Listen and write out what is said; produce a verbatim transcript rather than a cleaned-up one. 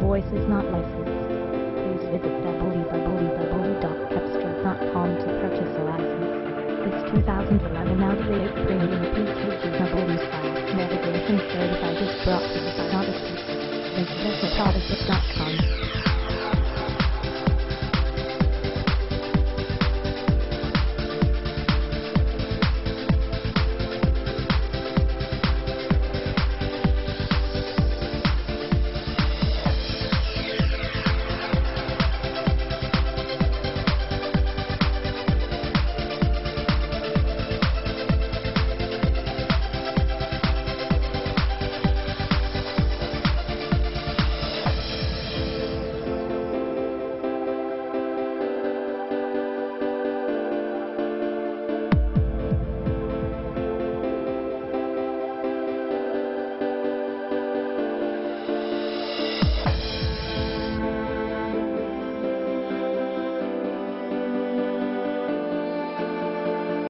voice is not licensed. Please visit w w w dot cepstral dot com to purchase a license. This two thousand eleven Audi A eight Premium P K G W Style Navigation Certified is brought to you by Odyssey. Visit us at odyssey dot com.